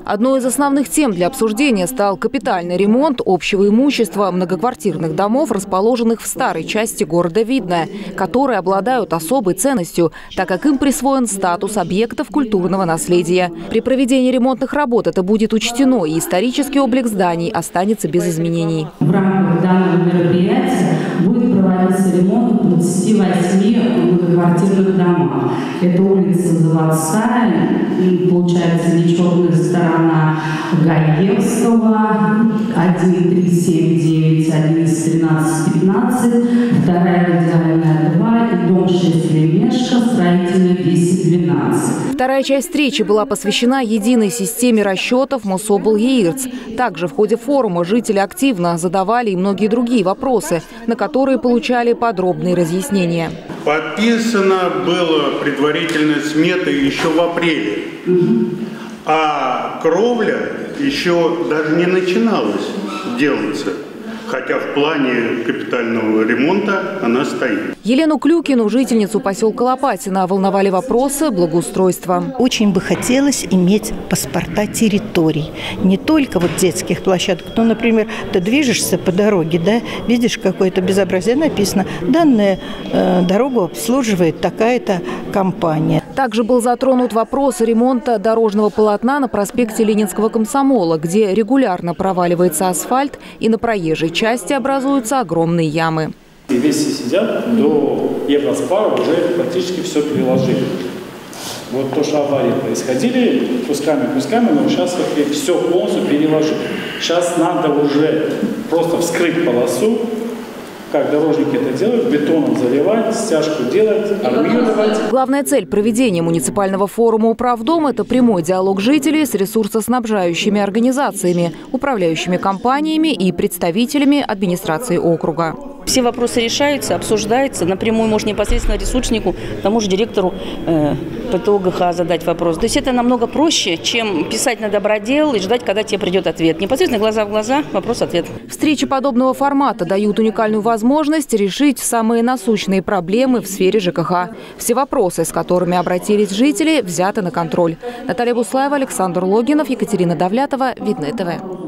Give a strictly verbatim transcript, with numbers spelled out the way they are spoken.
Одной из основных тем для обсуждения стал капитальный ремонт общего имущества многоквартирных домов, расположенных в старой части города Видное, которые обладают особой ценностью, так как им присвоен статус объектов культурного наследия. При проведении ремонтных работ это будет учтено, и исторический облик зданий останется без изменений. В рамках данного мероприятия будет проводиться ремонт в двадцати восьми многоквартирных домах. Это улица Заводская, получается, нечетная сторона Гаевского, один три семь девять, одиннадцать тринадцать пятнадцать, вторая радиальная два и дом шесть Лемешка, строительный десять двенадцать. Вторая часть встречи была посвящена единой системе расчетов Мособлгеирц. Также в ходе форума жители активно задавали и многие другие вопросы, на которые получали подробные разъяснения. Подписана была предварительная смета еще в апреле, а кровля еще даже не начиналась делаться. Хотя в плане капитального ремонта она стоит. Елену Клюкину, жительницу поселка Лопатино, волновали вопросы благоустройства. Очень бы хотелось иметь паспорта территорий. Не только вот детских площадок. Ну, например, ты движешься по дороге, да, видишь какое-то безобразие, написано, данная э, дорогу обслуживает такая-то компания. Также был затронут вопрос ремонта дорожного полотна на проспекте Ленинского комсомола, где регулярно проваливается асфальт и на проезжей части образуются огромные ямы. И вместе сидят, до Евроспара уже практически все переложили. Вот то, что аварии происходили, кусками-кусками, но сейчас все полностью переложили. Сейчас надо уже просто вскрыть полосу, как дорожники это делают, бетоном заливать, стяжку делать, армировать. Главная цель проведения муниципального форума «Управдом» – это прямой диалог жителей с ресурсоснабжающими организациями, управляющими компаниями и представителями администрации округа. Все вопросы решаются, обсуждаются. Напрямую можно непосредственно ресурснику, тому же директору э, ПТО-ГХ задать вопрос. То есть это намного проще, чем писать на добродел и ждать, когда тебе придет ответ. Непосредственно глаза в глаза, вопрос-ответ. Встречи подобного формата дают уникальную возможность решить самые насущные проблемы в сфере ЖКХ. Все вопросы, с которыми обратились жители, взяты на контроль. Наталья Буслаева, Александр Логинов, Екатерина Давлятова, Видное ТВ.